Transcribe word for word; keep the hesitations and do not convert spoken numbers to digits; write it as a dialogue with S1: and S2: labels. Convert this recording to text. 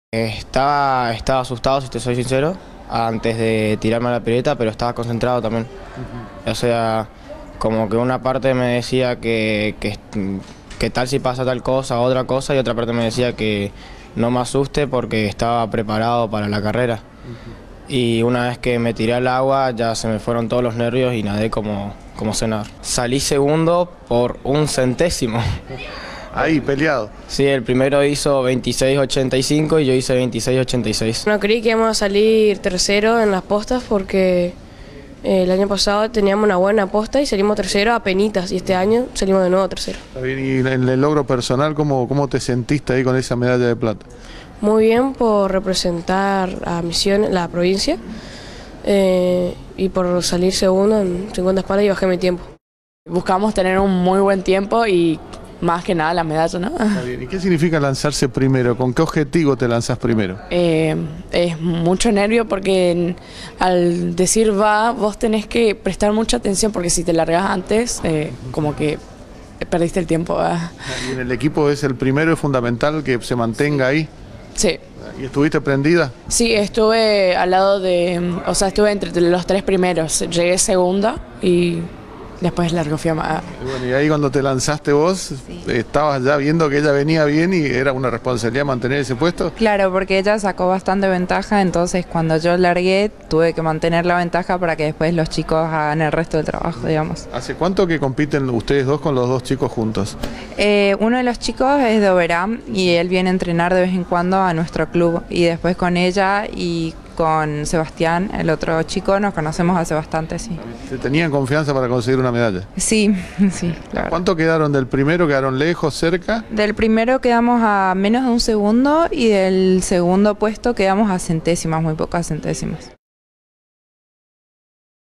S1: Estaba, estaba asustado, si te soy sincero, antes de tirarme a la pileta, pero estaba concentrado también. Uh-huh. O sea, como que una parte me decía que, que, que tal si pasa tal cosa, otra cosa, y otra parte me decía que no me asuste porque estaba preparado para la carrera. Uh-huh. Y una vez que me tiré al agua ya se me fueron todos los nervios y nadé como, como sé nadar. Salí segundo por un centésimo.
S2: Ahí, peleado.
S1: Sí, el primero hizo veintiséis ochenta y cinco y yo hice veintiséis ochenta y seis.
S3: No creí que íbamos a salir tercero en las postas porque eh, el año pasado teníamos una buena posta y salimos tercero a penitas y este año salimos de nuevo tercero.
S2: Y en el logro personal, ¿cómo, cómo te sentiste ahí con esa medalla de plata?
S3: Muy bien por representar a Misiones, la provincia, eh, y por salir segundo en cincuenta espaldas y bajé mi tiempo.
S4: Buscamos tener un muy buen tiempo y más que nada la medalla, ¿no?
S2: ¿Y qué significa lanzarse primero? ¿Con qué objetivo te lanzas primero?
S4: Eh, es mucho nervio porque al decir va, vos tenés que prestar mucha atención porque si te largas antes, eh, como que perdiste el tiempo. ¿Verdad?
S2: ¿Y en el equipo es el primero, es fundamental que se mantenga ahí?
S4: Sí.
S2: ¿Y estuviste prendida?
S4: Sí, estuve al lado de, o sea, estuve entre los tres primeros. Llegué segunda y después largo fui a...
S2: Y bueno, y ahí cuando te lanzaste vos, sí, estabas ya viendo que ella venía bien y era una responsabilidad mantener ese puesto.
S5: Claro, porque ella sacó bastante ventaja, entonces cuando yo largué tuve que mantener la ventaja para que después los chicos hagan el resto del trabajo, digamos.
S2: ¿Hace cuánto que compiten ustedes dos con los dos chicos juntos?
S5: Eh, uno de los chicos es de Oberá y él viene a entrenar de vez en cuando a nuestro club y después con ella y con Sebastián, el otro chico, nos conocemos hace bastante, sí.
S2: ¿Te tenían confianza para conseguir una medalla?
S5: Sí, sí, claro.
S2: ¿Cuánto quedaron del primero? ¿Quedaron lejos, cerca?
S5: Del primero quedamos a menos de un segundo y del segundo puesto quedamos a centésimas, muy pocas centésimas.